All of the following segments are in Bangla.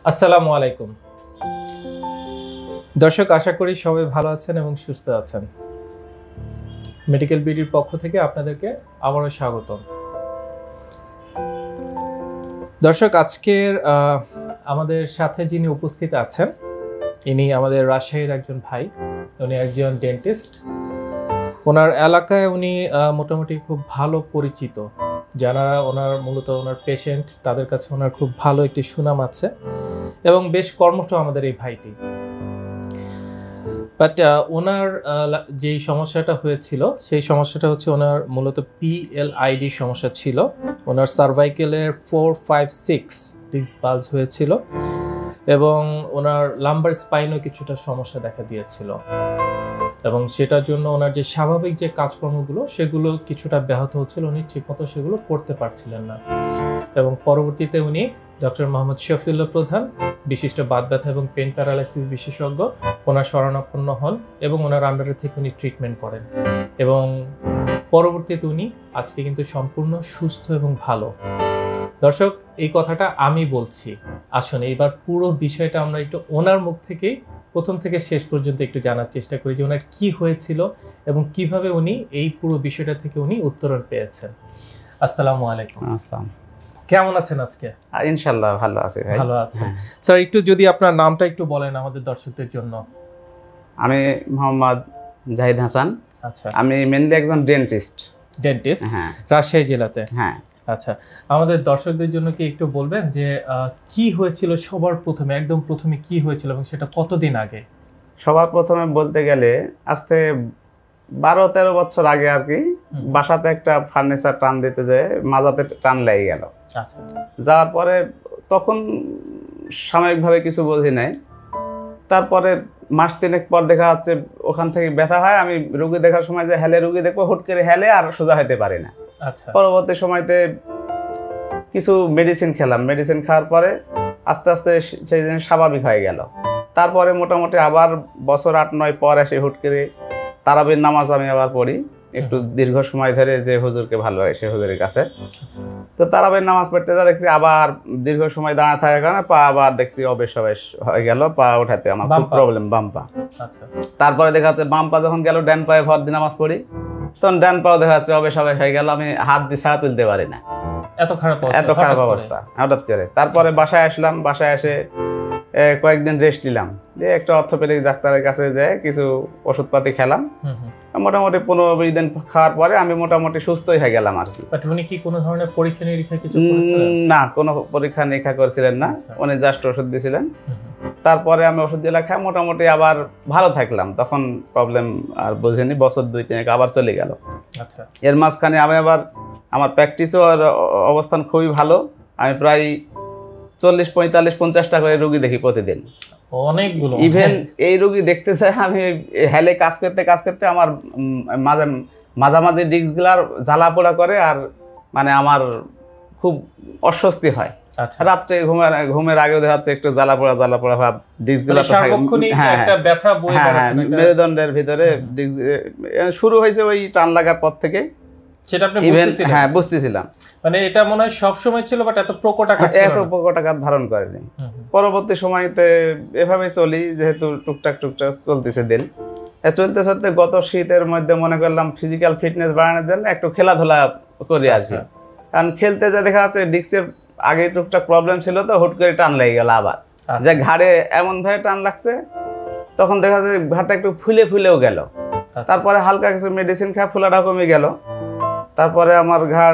আসসালামু আলাইকুম দর্শক, আশা করি সবাই ভালো আছেন এবং সুস্থ আছেন। মেডিকেল বিডির পক্ষ থেকে আপনাদেরকে আবারও স্বাগতম। দর্শক, আজকের আমাদের সাথে যিনি উপস্থিত আছেন ইনি আমাদের রাজশাহীর একজন ভাই। উনি একজন ডেন্টিস্ট। ওনার এলাকায় উনি মোটামুটি খুব ভালো পরিচিত। যারা ওনার মূলত ওনার পেশেন্ট তাদের কাছে ওনার খুব ভালো একটি সুনাম আছে এবং বেশ কর্মঠ আমাদের এই ভাইটি। বাট ওনার যেই সমস্যাটা হয়েছিল সেই সমস্যাটা হচ্ছে ওনার মূলত PLID সমস্যা ছিল। ওনার সার্ভাইকেলের 4, 5, 6 ডিস্ক বাল্জ হয়েছিল এবং ওনার লাম্বার স্পাইনও কিছুটা সমস্যা দেখা দিয়েছিল এবং সেটার জন্য ওনার যে স্বাভাবিক যে কাজকর্মগুলো সেগুলো কিছুটা ব্যাহত হচ্ছিল। উনি ঠিকমতো সেগুলো করতে পারছিলেন না এবং পরবর্তীতে উনি ডক্টর মোহাম্মদ শফিউল্লাহ প্রধান, বিশিষ্ট বাত ব্যথা এবং পেন প্যারালাইসিস বিশেষজ্ঞ, ওনার শরণাপন্ন হন এবং ওনার আন্ডারে থেকে উনি ট্রিটমেন্ট করেন এবং পরবর্তীতে উনি আজকে কিন্তু সম্পূর্ণ সুস্থ এবং ভালো। দর্শক, এই কথাটা আমি বলছি, আসুন এইবার পুরো বিষয়টা আমরা একটু ওনার মুখ থেকেই প্রথম থেকে শেষ পর্যন্ত একটু জানার চেষ্টা করি যে ওনার কি হয়েছিল এবং কিভাবে উনি এই পুরো বিষয়টা থেকে উনি উত্তরণ পেয়েছেন। আসসালামু আলাইকুম। আসসালাম। কেমন আছেন আজকে? ইনশাআল্লাহ ভালো আছি ভাই। ভালো আছেন। স্যার, একটু যদি আপনার নামটা একটু বলেন আমাদের দর্শকদের জন্য। আমি মোহাম্মদ জাহিদ হাসান। আচ্ছা, আমি মেনলি একজন ডেন্টিস্ট। হ্যাঁ, রাজশাহী জেলাতে। হ্যাঁ। আচ্ছা, আমাদের দর্শকদের জন্য কি একটু বলবেন যে কি হয়েছিল সবার প্রথমে, একদম প্রথমে কি হয়েছিল এবং সেটা কতদিন আগে? সবার প্রথমে বলতে গেলে আজকে 12-13 বছর আগে আর কি, বাসাতে একটা ফার্নিচার টান দিতে যায়, মাজাতে টান লেগে গেল। আচ্ছা, যাওয়ার পরে তখন সাময়িকভাবে কিছু বুঝি নাই। তারপরে মাস 3 পর দেখা যাচ্ছে ওখান থেকে ব্যথা হয়। আমি রুগী দেখার সময় যে হেলে রুগী দেখবো, হুট করে হেলে আর সোজা হতে পারি না। আচ্ছা, পরবর্তী সময়তে কিছু মেডিসিন খেলাম। মেডিসিন খাওয়ার পরে আস্তে আস্তে সেই জিনিস স্বাভাবিক হয়ে গেল। তারপরে মোটামুটি আবার বছর 8-9 পর এসে হুট করে তারাবির নামাজ আমি আবার পড়ি একটু দীর্ঘ সময় ধরে, যে হুজুরকে ভালোবাসে হুজুরের কাছে। তো তারাবির নামাজ পড়তে যা দেখছি আবার দীর্ঘ সময় দাঁড়া থাকার কারণে পা আবার দেখছি অবেশ হয়ে গেল। পা ওঠাতে আমার খুব প্রবলেম, বাম পা। তারপরে দেখা যাচ্ছে বাম পা যখন গেল, ডান পায়ে ভর দিয়ে নামাজ পড়ি, তখন ডান পাও দেখা যাচ্ছে অবেশ হয়ে গেল। আমি হাত দিয়ে ছাড়া তুলতে পারি না, এত খারাপ অবস্থা হঠাৎ করে। তারপরে বাসায় আসলাম। বাসায় এসে কয়েকদিন রেস্ট নিলাম, দিয়ে একটা অর্থোপেডিক ডাক্তারের কাছে যেয়ে কিছু ওষুধপাতি খেলাম। মোটামুটি 15-20 দিন খাওয়ার পরে আমি মোটামুটি সুস্থই হয়ে গেলাম আর কি। উনি কি কোনো ধরনের পরীক্ষা নিরীক্ষা কিছু করেছিলেন? না, কোনো পরীক্ষা নিরীক্ষা করেছিলেন না। উনি জাস্ট ওষুধ দিয়েছিলেন। তারপরে আমি ওষুধ দিয়ে খাই, মোটামুটি আবার ভালো থাকলাম। তখন প্রবলেম আর বুঝিনি। বছর 2-3 আবার চলে গেল। আচ্ছা, এর মাঝখানে আমি আবার আমার প্র্যাকটিসও অবস্থান খুবই ভালো। আমি প্রায় 40-45-50টা করে রুগী দেখি প্রতিদিন, অনেকগুলো। ইভেন এই রুগী দেখতে চাই আমি হেলে কাজ করতে আমার মাঝামাঝি ডিস্কগুলার জ্বালা পোড়া করে আর মানে আমার খুব অস্বস্তি হয়। রাত্রে ঘুমের আগেও দেখা যাচ্ছে একটু জ্বালা পোড়া ভাব ডিস্কগুলা মেরুদণ্ডের ভিতরে শুরু হয়েছে ওই টান লাগার পর থেকে। সেটা আপনি বুঝতেছিলেন? হ্যাঁ, বুঝতেছিলাম। মানে এটা মনে হয় সব সময় ছিল, বাট এত প্রকট আকার ধারণ করেনি। পরবর্তী সময়তে এভাবে চলি, যেহেতু টুকটাক চলতেছে দিন। চলতে গত শীতের মধ্যে মনে করলাম ফিজিক্যাল ফিটনেস বাড়ানোর জন্য একটু খেলাধুলা করি আজকে। কারণ খেলতে যা দেখা যাচ্ছে ডিস্কের আগে টুকটাক প্রবলেম ছিল, তো হুট করে টান লেগে গেল আবার। যে ঘাড়ে এমন ভাবে টান লাগছে, তখন দেখা যাচ্ছে ঘাড়টা একটু ফুলেও গেল। তারপরে হালকা কিছু মেডিসিন খায়, ফুলাটা কমে গেল। তারপরে আমার ঘাড়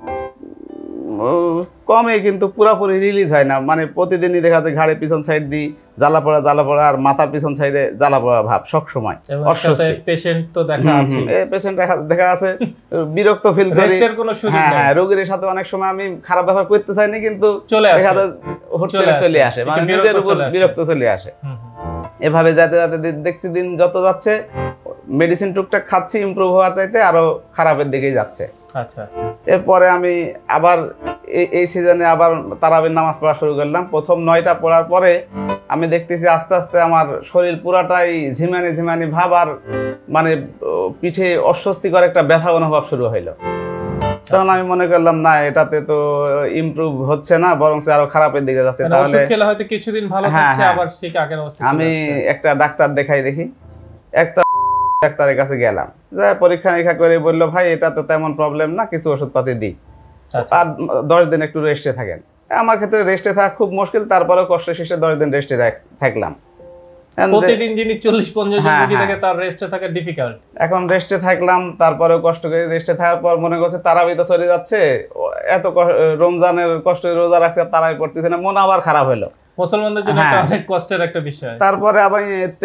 কমে, কিন্তু পুরোপুরি রিলিজ হয় না। মানে প্রতিদিনই দেখা যাচ্ছে ঘাড়ের পিছন সাইড দিয়ে জ্বালা পোড়া আর মাথার পিছন সাইডে জ্বালা পোড়া ভাব সব সময়। পেশেন্ট তো দেখা আছে, পেশেন্ট দেখা আছে, বিরক্ত ফিল করি। হ্যাঁ, রোগীর সাথে অনেক সময় আমি খারাপ ব্যবহার করতে চাইনি, কিন্তু চলে আসে, মানে নিজের উপর বিরক্ত চলে আসে। এভাবে যেতে দেখছি দিন যত যাচ্ছে, মেডিসিন টুকটাক খাচ্ছি, ইমপ্রুভ হওয়ার চাইতে আরো খারাপের দিকেই যাচ্ছে। আচ্ছা, এরপরে আমি আবার এই সিজনে আবার তারাবির নামাজ পড়া শুরু করলাম। প্রথম 9টা পড়ার পরে আমি দেখতেছি আস্তে আস্তে আমার শরীর পুরাটাই ঝিমানি ভাব আর মানে পিঠে অস্বস্তিকর একটা ব্যথা অনুভব শুরু হইলো। তখন আমি মনে করলাম না এটাতে তো ইমপ্রুভ হচ্ছে না, বরং আরো খারাপের দিকে যাচ্ছে। তাহলে খেলে হয়তো কিছুদিন ভালো থাকছে, আবার ঠিক আগের অবস্থা। আমি একটা ডাক্তার দেখাই দেখি, একটা ডাক্তারের কাছে গেলাম, যা পরীক্ষা নিরীক্ষা করে বললো ভাই এটা তো তেমন প্রবলেম না, কিছু ওষুধপাতি দিই, আর 10 দিন একটু রেস্টে থাকেন। আমার ক্ষেত্রে রেস্টে থাকা খুব মুশকিল, তারপরেও কষ্ট শেষে 10 দিন রেস্টে থাকলাম। প্রতিদিন যিনি 40-50 জন রোগী থাকে তার রেস্টে থাকা ডিফিকাল্ট। এখন রেস্টে থাকলাম, তারপরেও কষ্ট করে রেস্টে থাকার পর মনে করছে তারাবি তো চলে যাচ্ছে, এত রমজানের কষ্ট রোজা রাখছে, তারাবি পড়তেছে না, মন আবার খারাপ হলো। মুসলমানদের জন্য এটা অনেক কষ্টের একটা বিষয়। তারপরে আবার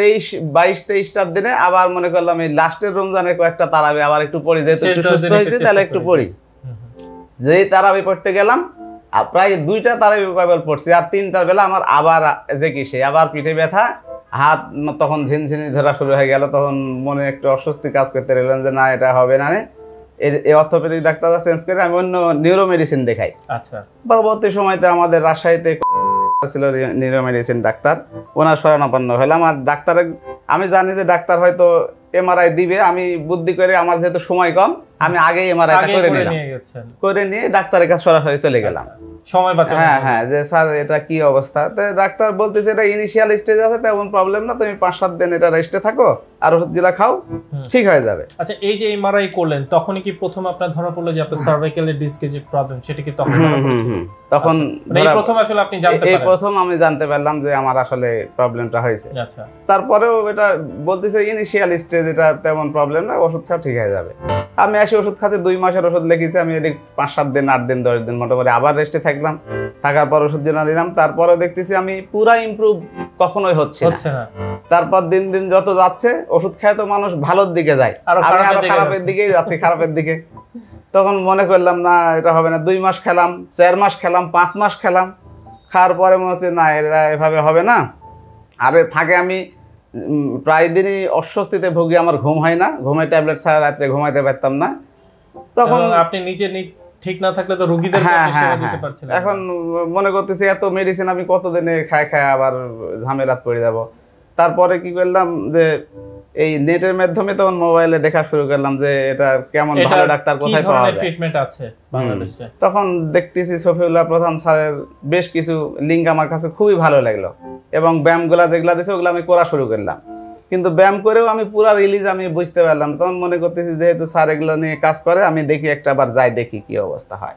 22-23টার দিনে আবার মনে করলাম এই লাস্টের রমজানের কয়েকটা তারাবি আবার একটু পড়ি, যেহেতু একটু সুস্থ হয়েছে তাহলে একটু পড়ি। যেই তারাবি পড়তে গেলাম, প্রায় 2টা তারাবি কেবল পড়ছি, আর 3টার বেলা আমার আবার যে কি সে আবার পিঠে ব্যথা, হাত তখন ঝিনঝিনি ধরা শুরু হয়ে গেল। তখন মনে একটু অস্বস্তি কাজ করতে রইলাম যে না এটা হবে না, এই অর্থোপেডিক ডাক্তাররা চেঞ্জ করে আমি অন্য নিউরো মেডিসিন দেখাই। আচ্ছা, পরবর্তী সময়তে আমাদের রাজশাহীতে ছিল নিউরো মেডিসিন ডাক্তার, ওনার শরণাপন্ন হলাম। আর ডাক্তারের আমি জানি যে ডাক্তার হয়তো এমআরআই দিবে, আমি বুদ্ধি করে আমার যেহেতু সময় কম, আমি আগেই এমআরআইটা করে নিয়ে ডাক্তারের কাছে সরাসরি চলে গেলাম, সময় বাঁচানো। হ্যাঁ যে স্যার এটা কি অবস্থা, তো ডাক্তার বলতেছে এটা ইনিশিয়াল স্টেজ আছে, তেমন প্রবলেম না, তুমি 5-7 দিন এটা রেস্টে থাকো আর ওষুধগুলা খাও, ঠিক হয়ে যাবে। আচ্ছা, এই যে এমআরআই করলেন তখনই কি প্রথম আপনার ধরা পড়লো যে আপনার সার্ভাইকালের ডিস্কে যে প্রবলেম, সেটা কি তখন ধরা পড়েছিল? তখন এই প্রথম আসলে আপনি জানতে পারলেন? এই প্রথম আমি জানতে পারলাম যে আমার আসলে প্রবলেমটা হয়েছে। আচ্ছা, তারপরেও এটা বলতেছে ইনিশিয়াল স্টেজ, এটা তেমন প্রবলেম না, ওষুধ খাও ঠিক হয়ে যাবে। আমি আসি ওষুধ খাচ্ছি, 2 মাসের ওষুধ লিখেছি, আমি এদিক 5-7 দিন 8 দিন 10 দিন মোটামুটি আবার রেস্টে থাকলাম। থাকার পর ওষুধ জেনে নিলাম, তারপরেও দেখতেছি আমি পুরা ইমপ্রুভ কখনোই হচ্ছে না। তারপর দিন দিন যত যাচ্ছে ওষুধ খায় তো মানুষ ভালোর দিকে যায়, আমি আরো খারাপের দিকেই যাচ্ছি, খারাপের দিকে। তখন মনে করলাম না এটা হবে না, 2 মাস খেলাম, 4 মাস খেলাম, 5 মাস খেলাম, খাওয়ার পরে মনে হচ্ছে না এরা এভাবে হবে না। আর থাকে আমি প্রায় দিনই অস্বস্তিতে ভুগি, আমার ঘুম হয় না, ঘুমের ট্যাবলেট ছাড়া রাত্রে ঘুমাইতে পারতাম না। তখন আপনি নিজে ঠিক না থাকলে তো রোগীদের সেবা দিতে পারছেন না। এখন মনে করতেছি এত মেডিসিন আমি কতদিনে খায় আবার ঝামেলাত পড়ে যাব। তারপরে কি করলাম যে এই নেটের মাধ্যমে তখন মোবাইলে দেখা শুরু করলাম যে এটা কেমন ভালো ডাক্তার কোথায় পাওয়া যায়, ট্রিটমেন্ট আছে বাংলাদেশে। তখন দেখতেছি শফিউল্লাহ প্রধান স্যারের বেশ কিছু লিঙ্ক আমার কাছে খুবই ভালো লাগলো, এবং ব্যায়ামগুলা যেগুলা দিয়েছে ওগুলো আমি করা শুরু করলাম। কিন্তু ব্যায়াম করেও আমি পুরা রিলিজ আমি বুঝতে পারলাম। তখন মনে করতেছি যেহেতু স্যার এগুলো নিয়ে কাজ করে, আমি দেখি একটা বার যাই দেখি কি অবস্থা হয়।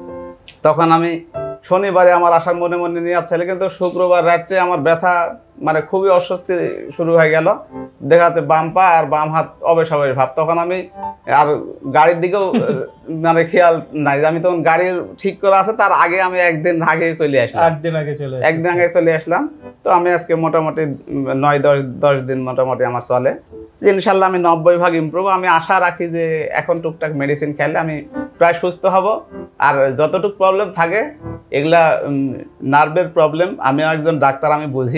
তখন আমি শনিবারে আমার আসার মনে নিয়ে আসছিল, কিন্তু শুক্রবার রাত্রে আমার ব্যথা মানে খুবই অস্বস্তি শুরু হয়ে গেল, দেখা যাচ্ছে বাম পা আর বাম হাত অবেশ ভাব। তখন আমি আর গাড়ির দিকেও মানে খেয়াল নাই, আমি তখন গাড়ির ঠিক করা আছে তার আগে আমি একদিন আগে চলে আসলাম, একদিন আগে চলে আসলাম। তো আমি আজকে মোটামুটি 9-10 দিন মোটামুটি আমার চলে, ইনশাল্লাহ আমি 90% ইমপ্রুভ। আমি আশা রাখি যে এখন টুকটাক মেডিসিন খেলে আমি প্রায় সুস্থ হব। আর যতটুকু প্রবলেম থাকে এগুলা নার্ভের প্রবলেম, আমি একজন ডাক্তার, আমি বুঝি।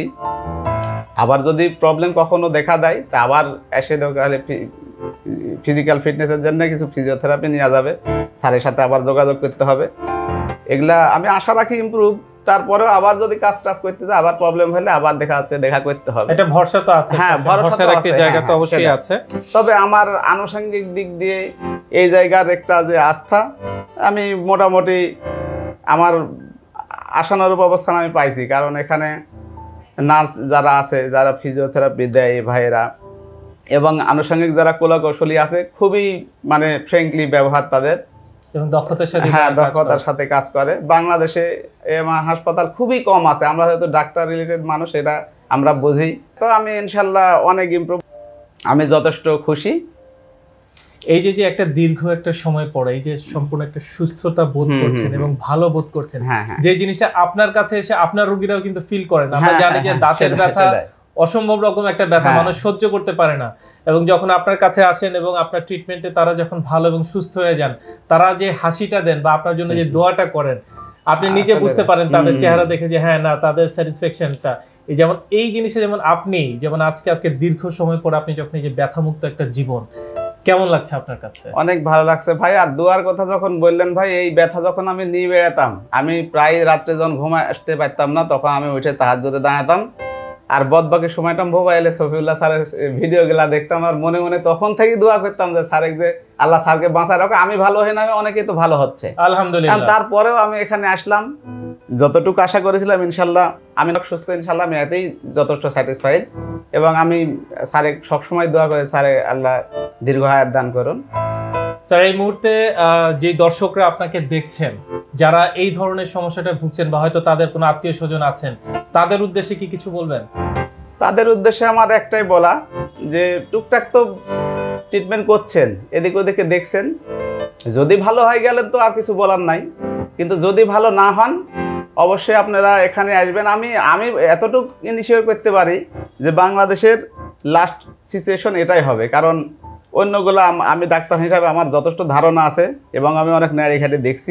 আবার যদি প্রবলেম কখনো দেখা দেয় তা আবার এসে তাহলে ফিজিক্যাল ফিটনেসের জন্য কিছু ফিজিওথেরাপি নেওয়া যাবে, স্যারের সাথে আবার যোগাযোগ করতে হবে। এগুলা আমি আশা রাখি ইমপ্রুভ। তারপরেও আবার যদি কাজ করতে যায় আবার প্রবলেম হলে আবার দেখা করতে হবে। এটা ভরসা তো আছে, হ্যাঁ ভরসার একটা জায়গা তো অবশ্যই আছে। তবে আমার আনুষঙ্গিক দিক দিয়ে এই জায়গার একটা যে আস্থা, আমি মোটামুটি আমার আশানুরূপ অবস্থান আমি পাইছি। কারণ এখানে নার্স যারা আছে, যারা ফিজিওথেরাপি দেয় ভাইয়েরা, এবং আনুষঙ্গিক যারা কৌশলী আছে, খুবই মানে ফ্র্যাঙ্কলি ব্যবহার তাদের, এবং দক্ষতার সাথে কাজ করে। বাংলাদেশে হাসপাতাল খুবই কম আছে, আমরা যেহেতু ডাক্তার রিলেটেড মানুষ এটা আমরা বুঝি। তো আমি ইনশাল্লাহ অনেক ইমপ্রুভ, আমি যথেষ্ট খুশি। এই যে একটা দীর্ঘ একটা সময় পরে এই যে সম্পূর্ণ একটা সুস্থতা বোধ করছেন এবং ভালো বোধ করছেন, যে জিনিসটা আপনার কাছে এসে আপনার রোগীরাও কিন্তু ফিল করেন। আমরা জানি যে দাঁতের ব্যথা অসম্ভব রকম একটা ব্যথা, মানুষ সহ্য করতে পারে না, এবং যখন আপনার কাছে আসেন এবং আপনার ট্রিটমেন্টে তারা যখন ভালো এবং সুস্থ হয়ে যান, তারা যে হাসিটা দেন বা আপনার জন্য যে দোয়াটা করেন, আপনি নিজে বুঝতে পারেন তাদের চেহারা দেখে যে হ্যাঁ না তাদের স্যাটিসফ্যাকশনটা। যেমন এই জিনিসটা যেমন আপনি যেমন আজকে দীর্ঘ সময় পর আপনি যখন এই যে ব্যথামুক্ত একটা জীবন, কেমন লাগছে আপনার কাছে? অনেক ভালো লাগছে ভাই। আর দোয়ার কথা যখন বললেন ভাই, এই ব্যথা যখন আমি নিয়ে বেড়াতাম, আমি প্রায় রাত্রে যখন ঘুমায় আসতে পারতাম না, তখন আমি উঠে তাহাজ্জুদে দাঁড়াতাম, আর বদবাকি সময়টা মোবাইলে শফিউল্লাহ স্যারের ভিডিওগুলা দেখতাম, আর মনে মনে তখন থেকেই দোয়া করতাম যে স্যারের যে আল্লাহ স্যারকে বাঁচায় রাখো, আমি ভালো হই না, অনেকেই তো ভালো হচ্ছে আলহামদুলিল্লাহ। তারপরেও আমি এখানে আসলাম, যতটুকু আশা করেছিলাম ইনশাল্লাহ আমি সুস্থ, ইনশাল্লাহ আমি এতেই যথেষ্ট স্যাটিসফাইড। এবং আমি স্যারে সবসময় দোয়া করি স্যারে আল্লাহ দীর্ঘ হায়াত দান করুন। স্যার এই মুহূর্তে যে দর্শকরা আপনাকে দেখছেন, যারা এই ধরনের সমস্যাটা ভুগছেন বা হয়তো তাদের কোনো আত্মীয় স্বজন আছেন, তাদের উদ্দেশ্যে কি কিছু বলবেন? তাদের উদ্দেশ্যে আমার একটাই বলা, যে টুকটাক তো ট্রিটমেন্ট করছেন, এদিক ওদিকে দেখছেন, যদি ভালো হয়ে গেলেন তো আর কিছু বলার নাই, কিন্তু যদি ভালো না হন অবশ্যই আপনারা এখানে আসবেন। আমি এতটুকু ইনিশিয়েট করতে পারি যে বাংলাদেশের লাস্ট সিচুয়েশন এটাই হবে, কারণ অন্যগুলো আমি ডাক্তার হিসাবে আমার যথেষ্ট ধারণা আছে এবং আমি অনেক নারী ঘাটে দেখছি,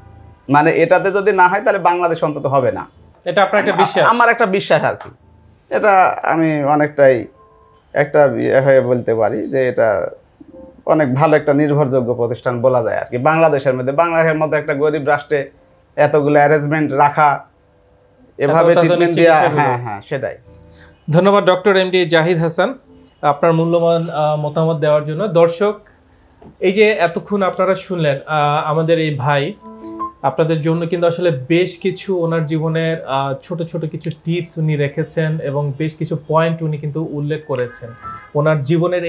মানে এটাতে যদি না হয় তাহলে বাংলাদেশ অন্তত হবে না। এটা আপনার একটা বিশ্বাস? আমার একটা বিশ্বাস আর কি, এটা আমি অনেকটাই একটা হয়ে বলতে পারি যে এটা অনেক ভালো একটা নির্ভরযোগ্য প্রতিষ্ঠান বলা যায় আর কি বাংলাদেশের মধ্যে। বাংলাদেশের মধ্যে একটা গরিব রাষ্ট্রে এতগুলো অ্যারেঞ্জমেন্ট রাখা, এভাবে ট্রিটমেন্ট দেওয়া, হ্যাঁ সেটাই। ধন্যবাদ ডক্টর এমডি জাহিদ হাসান আপনার মূল্যবান মতামত দেওয়ার জন্য। দর্শক, এই যে এতক্ষণ আপনারা শুনলেন আমাদের এই ভাই, আপনাদের জন্য কিন্তু আসলে বেশ কিছু ওনার জীবনের ছোট ছোট কিছু টিপস উনি রেখেছেন এবং বেশ কিছু পয়েন্ট উনি কিন্তু উল্লেখ করেছেন। ওনার জীবনের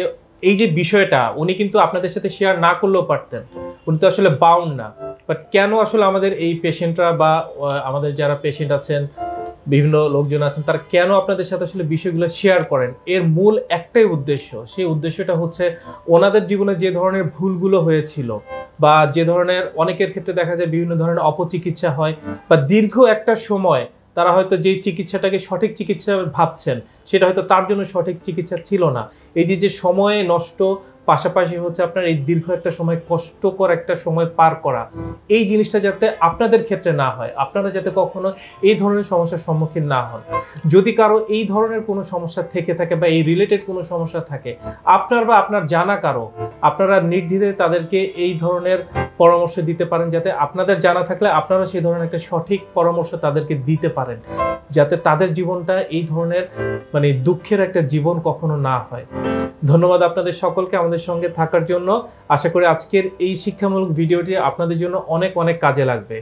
এই যে বিষয়টা উনি কিন্তু আপনাদের সাথে শেয়ার না করলেও পারতেন, উনি তো আসলে বাউন্ড না। বাট কেন আসলে আমাদের এই পেশেন্টরা বা আমাদের যারা পেশেন্ট আছেন, বিভিন্ন লোকজন আছেন, তারা কেন আপনাদের সাথে আসলে বিষয়গুলো শেয়ার করেন, এর মূল একটাই উদ্দেশ্য। সেই উদ্দেশ্যটা হচ্ছে ওনাদের জীবনে যে ধরনের ভুলগুলো হয়েছিল বা যে ধরনের অনেকের ক্ষেত্রে দেখা যায় বিভিন্ন ধরনের অপচিকিৎসা হয় বা দীর্ঘ একটা সময় তারা হয়তো যেই চিকিৎসাটাকে সঠিক চিকিৎসা ভাবছেন সেটা হয়তো তার জন্য সঠিক চিকিৎসা ছিল না। এই যে সময় নষ্ট, পাশাপাশি হচ্ছে আপনার এই দীর্ঘ একটা সময় কষ্টকর একটা সময় পার করা, এই জিনিসটা যাতে আপনাদের ক্ষেত্রে না হয়, আপনারা যাতে কখনো এই ধরনের সমস্যার সম্মুখীন না হন। যদি কারো এই ধরনের কোনো সমস্যা থেকে থাকে বা এই রিলেটেড কোনো সমস্যা থাকে আপনার বা আপনার জানা কারো, আপনারা নির্দ্বিধায় তাদেরকে এই ধরনের পরামর্শ দিতে পারেন, যাতে আপনাদের জানা থাকলে আপনারা সেই ধরনের একটা সঠিক পরামর্শ তাদেরকে দিতে পারেন, যাতে তাদের জীবনটা এই ধরনের মানে দুঃখের একটা জীবন কখনো না হয়। ধন্যবাদ আপনাদের সকলকে আমাদের সঙ্গে থাকার জন্য। আশা করি আজকের এই শিক্ষামূলক ভিডিওটি আপনাদের জন্য অনেক অনেক কাজে লাগবে।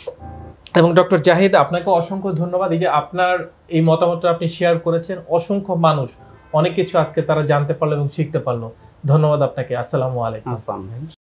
এবং ডক্টর জাহিদ, আপনাকে অসংখ্য ধন্যবাদ। এই যে আপনার এই মতামতটা আপনি শেয়ার করেছেন, অসংখ্য মানুষ অনেক কিছু আজকে তারা জানতে পারলো এবং শিখতে পারলো। ধন্যবাদ আপনাকে। আসসালামু আলাইকুম।